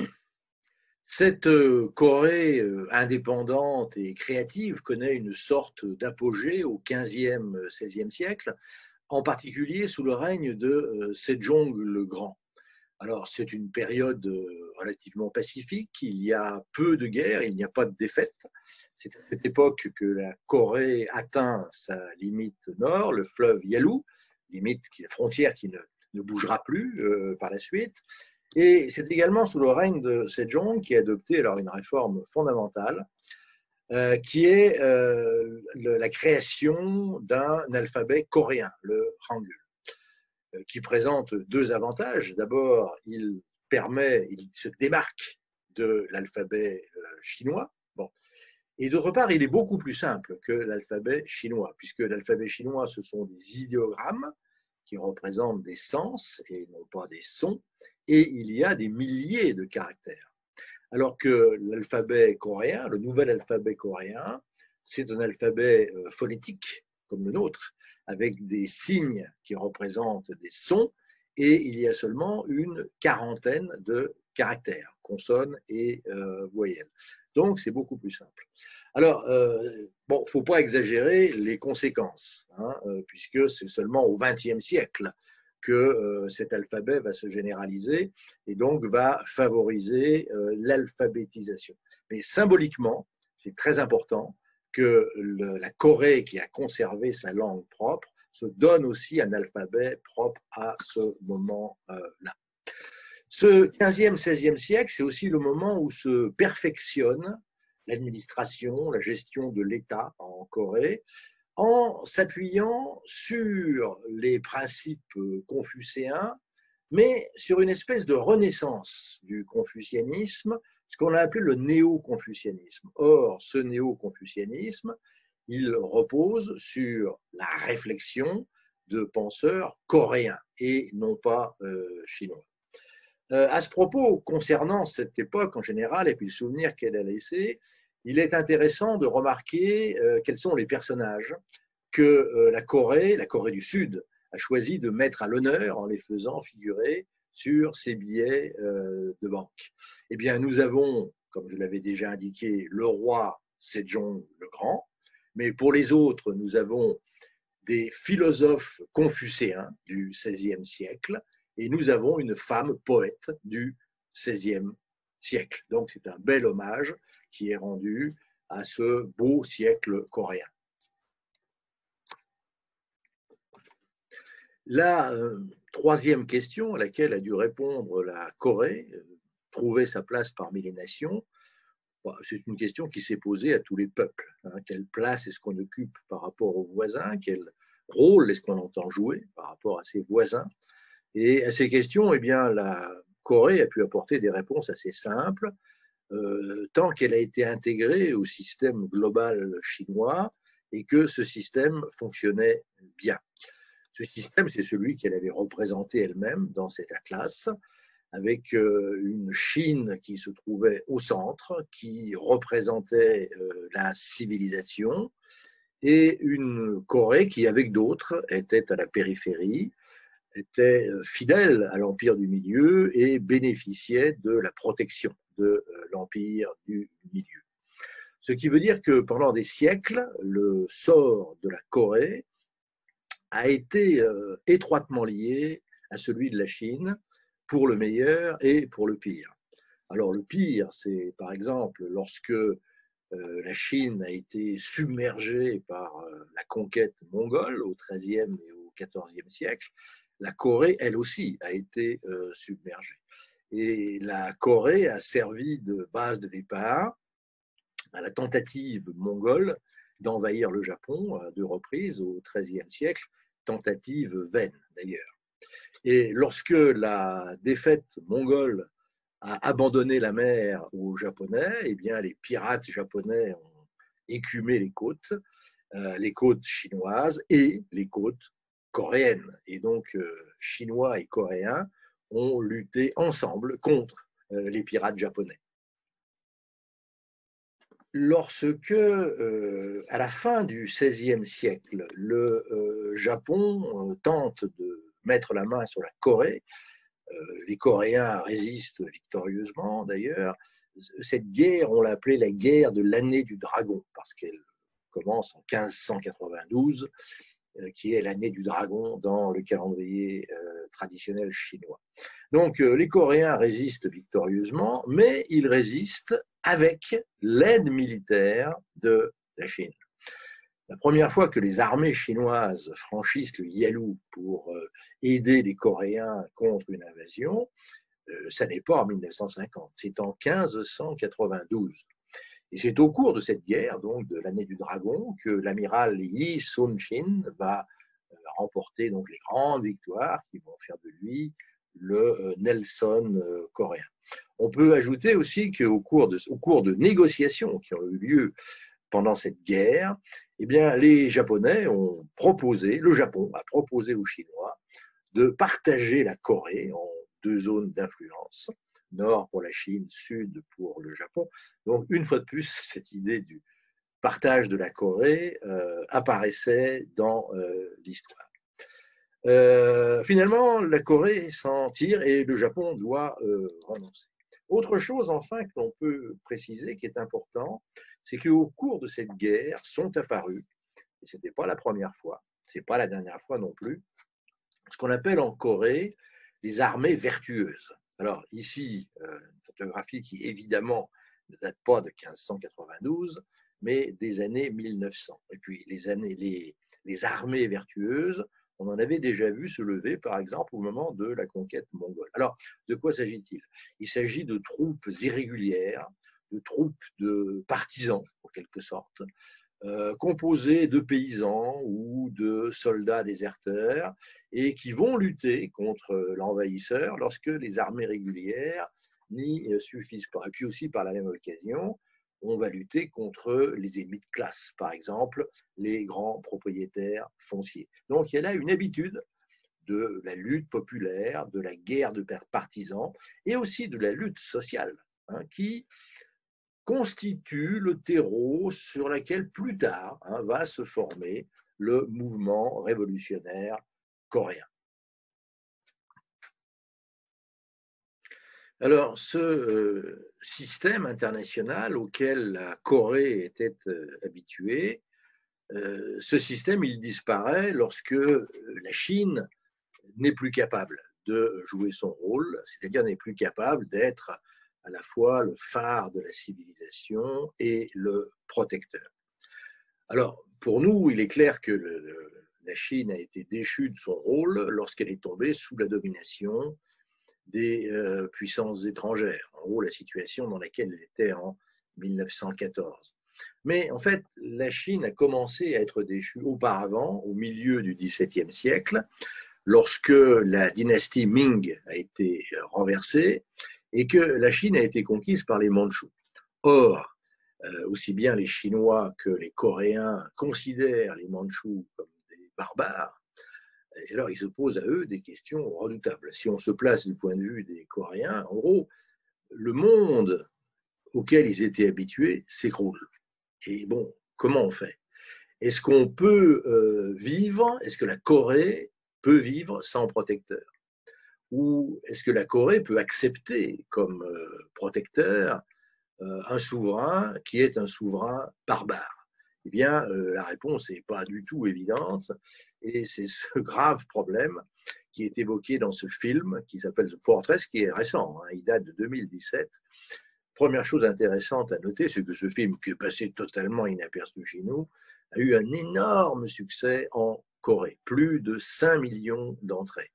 Cette Corée indépendante et créative connaît une sorte d'apogée au quinzième, seizième siècle, en particulier sous le règne de Sejong le Grand. Alors, c'est une période relativement pacifique, il y a peu de guerres, il n'y a pas de défaites. C'est à cette époque que la Corée atteint sa limite nord, le fleuve Yalu, limite, la frontière qui ne, ne bougera plus euh, par la suite. Et c'est également sous le règne de Sejong qui a adopté alors une réforme fondamentale, euh, qui est euh, le, la création d'un alphabet coréen, le Hangul, euh, qui présente deux avantages. D'abord, il permet, il se démarque de l'alphabet euh, chinois. Bon. Et d'autre part, il est beaucoup plus simple que l'alphabet chinois, puisque l'alphabet chinois, ce sont des idéogrammes qui représentent des sens et non pas des sons, et il y a des milliers de caractères. Alors que l'alphabet coréen, le nouvel alphabet coréen, c'est un alphabet phonétique comme le nôtre, avec des signes qui représentent des sons, et il y a seulement une quarantaine de caractères, consonnes et euh, voyelles. Donc, c'est beaucoup plus simple. Alors, euh, bon, il ne faut pas exagérer les conséquences, hein, euh, puisque c'est seulement au vingtième siècle que euh, cet alphabet va se généraliser et donc va favoriser euh, l'alphabétisation. Mais symboliquement, c'est très important que le, la Corée, qui a conservé sa langue propre, se donne aussi un alphabet propre à ce moment-là. Ce quinzième, seizième siècle, c'est aussi le moment où se perfectionne l'administration, la gestion de l'État en Corée, en s'appuyant sur les principes confucéens, mais sur une espèce de renaissance du confucianisme, ce qu'on a appelé le néo-confucianisme. Or, ce néo-confucianisme, il repose sur la réflexion de penseurs coréens et non pas euh, chinois. Euh, à ce propos, concernant cette époque en général et puis le souvenir qu'elle a laissé, il est intéressant de remarquer euh, quels sont les personnages que euh, la Corée, la Corée du Sud, a choisi de mettre à l'honneur en les faisant figurer sur ses billets euh, de banque. Eh bien, nous avons, comme je l'avais déjà indiqué, le roi Sejong le Grand, mais pour les autres, nous avons des philosophes confucéens du seizième siècle, et nous avons une femme poète du seizième siècle. Donc c'est un bel hommage qui est rendu à ce beau siècle coréen. La euh, troisième question à laquelle a dû répondre la Corée, euh, trouver sa place parmi les nations, bah, c'est une question qui s'est posée à tous les peuples. Hein. Quelle place est-ce qu'on occupe par rapport aux voisins? Quel rôle est-ce qu'on entend jouer par rapport à ses voisins? Et à ces questions, eh bien, la Corée a pu apporter des réponses assez simples, euh, tant qu'elle a été intégrée au système global chinois et que ce système fonctionnait bien. Ce système, c'est celui qu'elle avait représenté elle-même dans cet atlas, avec une Chine qui se trouvait au centre, qui représentait la civilisation, et une Corée qui, avec d'autres, était à la périphérie, était fidèle à l'Empire du Milieu et bénéficiait de la protection de l'Empire du Milieu. Ce qui veut dire que pendant des siècles, le sort de la Corée a été étroitement lié à celui de la Chine, pour le meilleur et pour le pire. Alors le pire, c'est par exemple lorsque euh, la Chine a été submergée par euh, la conquête mongole au treizième et au quatorzième siècle, la Corée, elle aussi, a été euh, submergée. Et la Corée a servi de base de départ à la tentative mongole d'envahir le Japon à deux reprises au treizième siècle, tentative vaine d'ailleurs. Et lorsque la défaite mongole a abandonné la mer aux Japonais, eh bien, les pirates japonais ont écumé les côtes, euh, les côtes chinoises et les côtes coréennes. Et donc, euh, Chinois et Coréens ont lutté ensemble contre euh, les pirates japonais. Lorsque, euh, à la fin du seizième siècle, le euh, Japon euh, tente de mettre la main sur la Corée, euh, les Coréens résistent victorieusement d'ailleurs. Cette guerre, on l'a appelée la guerre de l'année du dragon, parce qu'elle commence en quinze cent quatre-vingt-douze, euh, qui est l'année du dragon dans le calendrier euh, traditionnel chinois. Donc euh, les Coréens résistent victorieusement, mais ils résistent avec l'aide militaire de la Chine. La première fois que les armées chinoises franchissent le Yalu pour aider les Coréens contre une invasion, ça n'est pas en mille neuf cent cinquante, c'est en quinze cent quatre-vingt-douze. Et c'est au cours de cette guerre, donc de l'année du dragon, que l'amiral Yi Sun-shin va remporter donc les grandes victoires qui vont faire de lui le Nelson coréen. On peut ajouter aussi qu'au cours de, au cours de négociations qui ont eu lieu pendant cette guerre, eh bien, les Japonais ont proposé, le Japon a proposé aux Chinois de partager la Corée en deux zones d'influence, nord pour la Chine, sud pour le Japon. Donc, une fois de plus, cette idée du partage de la Corée euh, apparaissait dans euh, l'histoire. Euh, finalement, la Corée s'en tire et le Japon doit euh, renoncer. Autre chose, enfin, que l'on peut préciser, qui est important, c'est qu'au cours de cette guerre sont apparus, et ce n'était pas la première fois, ce n'est pas la dernière fois non plus, ce qu'on appelle en Corée les armées vertueuses. Alors ici, euh, une photographie qui évidemment ne date pas de quinze cent quatre-vingt-douze, mais des années mille neuf cents. Et puis les, années, les, les armées vertueuses, on en avait déjà vu se lever, par exemple, au moment de la conquête mongole. Alors, de quoi s'agit-il? Il s'agit de troupes irrégulières, de troupes de partisans, en quelque sorte, euh, composées de paysans ou de soldats déserteurs, et qui vont lutter contre l'envahisseur lorsque les armées régulières n'y suffisent pas. Et puis aussi, par la même occasion, on va lutter contre les ennemis de classe, par exemple, les grands propriétaires fonciers. Donc, il y a là une habitude de la lutte populaire, de la guerre de partisans et aussi de la lutte sociale, hein, qui constitue le terreau sur lequel plus tard hein, va se former le mouvement révolutionnaire coréen. Alors, ce euh, système international auquel la Corée était euh, habituée, euh, ce système, il disparaît lorsque la Chine n'est plus capable de jouer son rôle, c'est-à-dire n'est plus capable d'être à la fois le phare de la civilisation et le protecteur. Alors, pour nous, il est clair que le, le, la Chine a été déchue de son rôle lorsqu'elle est tombée sous la domination des euh, puissances étrangères, en gros la situation dans laquelle elle était en mille neuf cent quatorze. Mais en fait, la Chine a commencé à être déchue auparavant, au milieu du dix-septième siècle, lorsque la dynastie Ming a été renversée et que la Chine a été conquise par les Mandchous. Or, euh, aussi bien les Chinois que les Coréens considèrent les Mandchous comme des barbares, Et alors, ils se posent à eux des questions redoutables. Si on se place du point de vue des Coréens, en gros, le monde auquel ils étaient habitués s'écroule. Et bon, comment on fait? Est-ce qu'on peut euh, vivre, est-ce que la Corée peut vivre sans protecteur? Ou est-ce que la Corée peut accepter comme euh, protecteur euh, un souverain qui est un souverain barbare? Eh bien, euh, la réponse n'est pas du tout évidente, et c'est ce grave problème qui est évoqué dans ce film qui s'appelle The Fortress, qui est récent, hein, il date de deux mille dix-sept. Première chose intéressante à noter, c'est que ce film, qui est passé totalement inaperçu chez nous, a eu un énorme succès en Corée, plus de cinq millions d'entrées.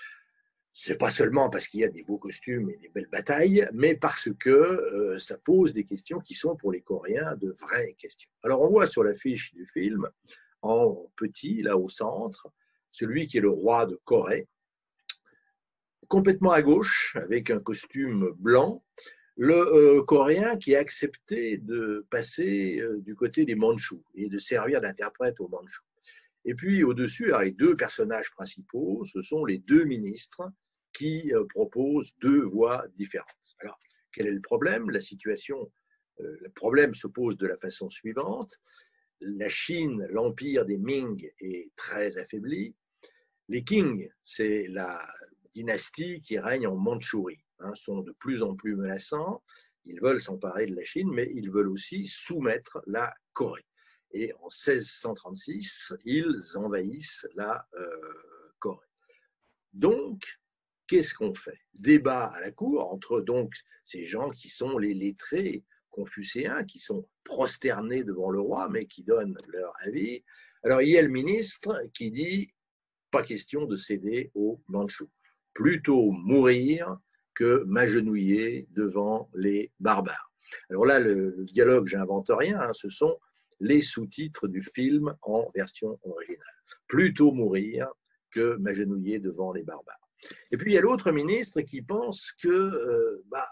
C'est pas seulement parce qu'il y a des beaux costumes et des belles batailles, mais parce que euh, ça pose des questions qui sont pour les Coréens de vraies questions. Alors on voit sur l'affiche du film, en petit, là au centre, celui qui est le roi de Corée, complètement à gauche, avec un costume blanc, le euh, Coréen qui a accepté de passer euh, du côté des Mandchous et de servir d'interprète aux Mandchous. Et puis au-dessus, les deux personnages principaux, ce sont les deux ministres qui euh, proposent deux voies différentes. Alors, quel est le problème? La situation, euh, le problème se pose de la façon suivante. La Chine, l'empire des Ming, est très affaibli. Les Qing, c'est la dynastie qui règne en Mandchourie, hein, sont de plus en plus menaçants. Ils veulent s'emparer de la Chine, mais ils veulent aussi soumettre la Corée. Et en seize cent trente-six, ils envahissent la euh, Corée. Donc, qu'est-ce qu'on fait? Débat à la cour entre donc ces gens qui sont les lettrés confucéens, qui sont prosternés devant le roi, mais qui donnent leur avis. Alors, il y a le ministre qui dit « pas question de céder aux Mandchous, plutôt mourir que m'agenouiller devant les barbares ». Alors là, le, le dialogue, j'invente rien, hein, ce sont les sous-titres du film en version originale. Plutôt mourir que m'agenouiller devant les barbares. Et puis il y a l'autre ministre qui pense que euh, bah,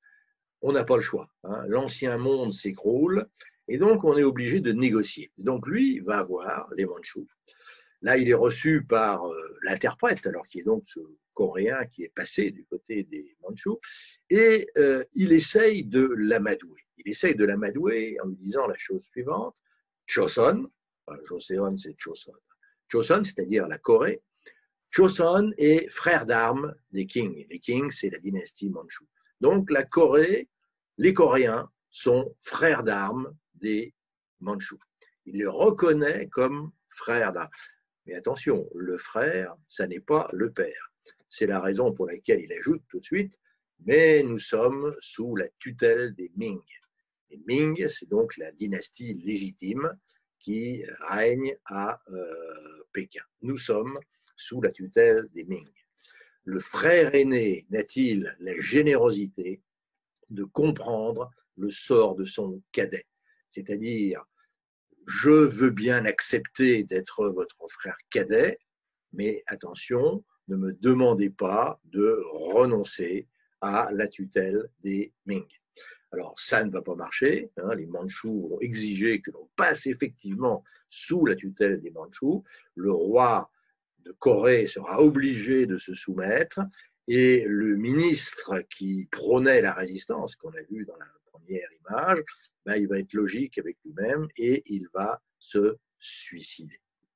on n'a pas le choix. Hein. L'ancien monde s'écroule et donc on est obligé de négocier. Donc lui va voir les Mandchous. Là, il est reçu par euh, l'interprète, alors qui est donc ce Coréen qui est passé du côté des Mandchous, et euh, il essaye de l'amadouer. Il essaye de l'amadouer en lui disant la chose suivante. Choson, enfin, Joseon, c'est Choson. Choson, c'est-à-dire la Corée. Choson est frère d'armes des Qing. Les Qing, c'est la dynastie Mandchoue. Donc la Corée, les Coréens sont frères d'armes des Mandchous. Il les reconnaît comme frères d'armes. Mais attention, le frère, ça n'est pas le père. C'est la raison pour laquelle il ajoute tout de suite, mais nous sommes sous la tutelle des Ming. Les Ming, c'est donc la dynastie légitime qui règne à euh, Pékin. Nous sommes sous la tutelle des Ming. Le frère aîné n'a-t-il la générosité de comprendre le sort de son cadet? C'est-à-dire, je veux bien accepter d'être votre frère cadet, mais attention, ne me demandez pas de renoncer à la tutelle des Ming. Alors, ça ne va pas marcher. Hein, les Mandchous vont exiger que l'on passe effectivement sous la tutelle des Mandchous. Le roi de Corée sera obligé de se soumettre et le ministre qui prônait la résistance, qu'on a vu dans la première image, ben, il va être logique avec lui-même et il va se suicider.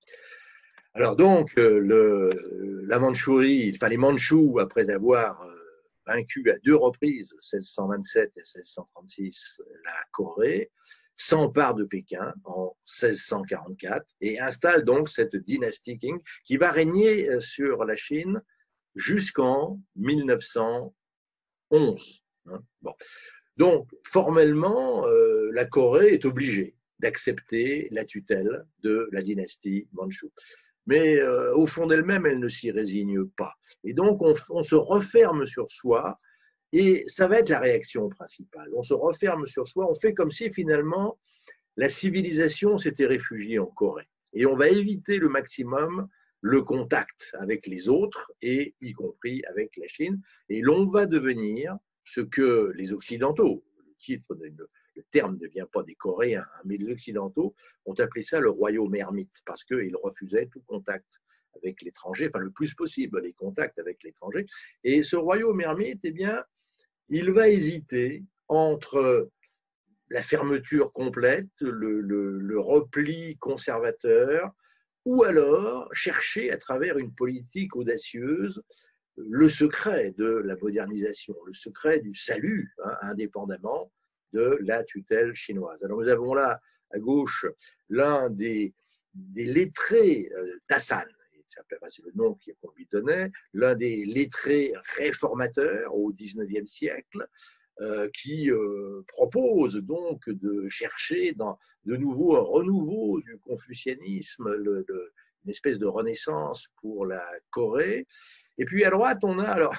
Alors donc, le, la Mandchourie, enfin les Mandchous, après avoir vaincu à deux reprises, seize cent vingt-sept et seize cent trente-six, la Corée, s'empare de Pékin en seize cent quarante-quatre et installe donc cette dynastie Qing qui va régner sur la Chine jusqu'en mille neuf cent onze. Hein. Bon. Donc, formellement, euh, la Corée est obligée d'accepter la tutelle de la dynastie Mandchoue. Mais euh, au fond d'elle-même, elle ne s'y résigne pas. Et donc, on, on se referme sur soi, et ça va être la réaction principale. On se referme sur soi, on fait comme si finalement la civilisation s'était réfugiée en Corée. Et on va éviter le maximum le contact avec les autres, et y compris avec la Chine. Et l'on va devenir ce que les Occidentaux, le, titre, le terme ne vient pas des Coréens, hein, mais les Occidentaux ont appelé ça le royaume ermite, parce qu'ils refusaient tout contact avec l'étranger, enfin le plus possible les contacts avec l'étranger. Et ce royaume ermite, eh bien, il va hésiter entre la fermeture complète, le, le, le repli conservateur, ou alors chercher à travers une politique audacieuse le secret de la modernisation, le secret du salut, hein, indépendamment de la tutelle chinoise. Alors nous avons là à gauche l'un des, des lettrés euh, Tassan, c'est le nom qu'on lui donnait, l'un des lettrés réformateurs au dix-neuvième siècle, euh, qui euh, propose donc de chercher dans de nouveau un renouveau du confucianisme, le, le, une espèce de renaissance pour la Corée. Et puis à droite, on a, alors,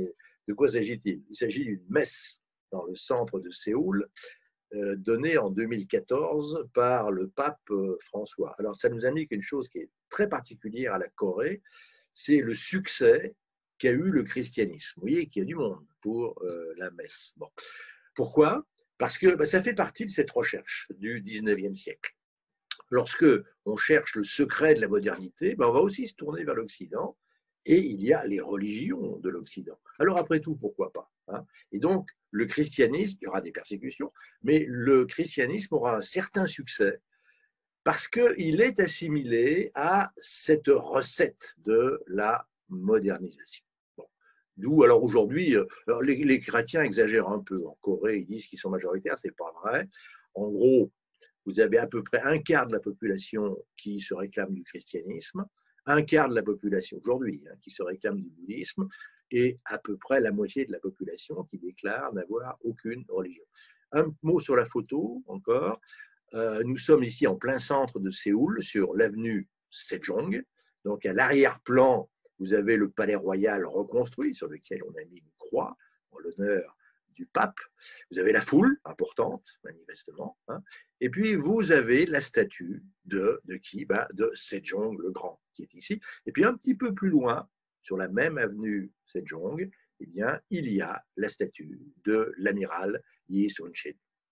de quoi s'agit-il? Il s'agit d'une messe dans le centre de Séoul, euh, donnée en deux mille quatorze par le pape euh, François. Alors ça nous indique une chose qui est très particulière à la Corée, c'est le succès qu'a eu le christianisme. Vous voyez qu'il y a du monde pour euh, la messe. Bon. Pourquoi? Parce que bah, ça fait partie de cette recherche du dix-neuvième siècle. Lorsque on cherche le secret de la modernité, bah, on va aussi se tourner vers l'Occident, et il y a les religions de l'Occident. Alors après tout, pourquoi pas, hein? Et donc, le christianisme, il y aura des persécutions, mais le christianisme aura un certain succès parce qu'il est assimilé à cette recette de la modernisation. Bon. D'où, alors aujourd'hui, les, les chrétiens exagèrent un peu. En Corée, ils disent qu'ils sont majoritaires, c'est pas vrai. En gros, vous avez à peu près un quart de la population qui se réclame du christianisme, un quart de la population aujourd'hui hein, qui se réclame du bouddhisme, et à peu près la moitié de la population qui déclare n'avoir aucune religion. Un mot sur la photo encore. Euh, nous sommes ici en plein centre de Séoul, sur l'avenue Sejong. Donc à l'arrière-plan, vous avez le palais royal reconstruit, sur lequel on a mis une croix en l'honneur du pape. Vous avez la foule, importante, manifestement. Hein. Et puis, vous avez la statue de, de qui bah, de Sejong le Grand, qui est ici. Et puis, un petit peu plus loin, sur la même avenue Sejong, eh bien, il y a la statue de l'amiral Yi Sun-shin.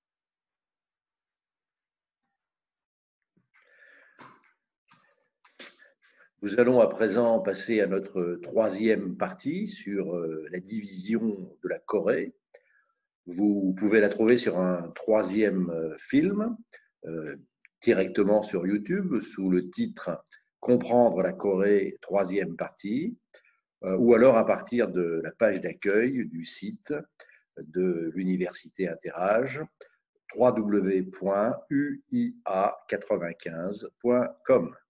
Nous allons à présent passer à notre troisième partie sur la division de la Corée. Vous pouvez la trouver sur un troisième film, euh, directement sur YouTube, sous le titre « Comprendre la Corée, troisième partie », euh, ou alors à partir de la page d'accueil du site de l'Université Interage, w w w point u i a quatre-vingt-quinze point com.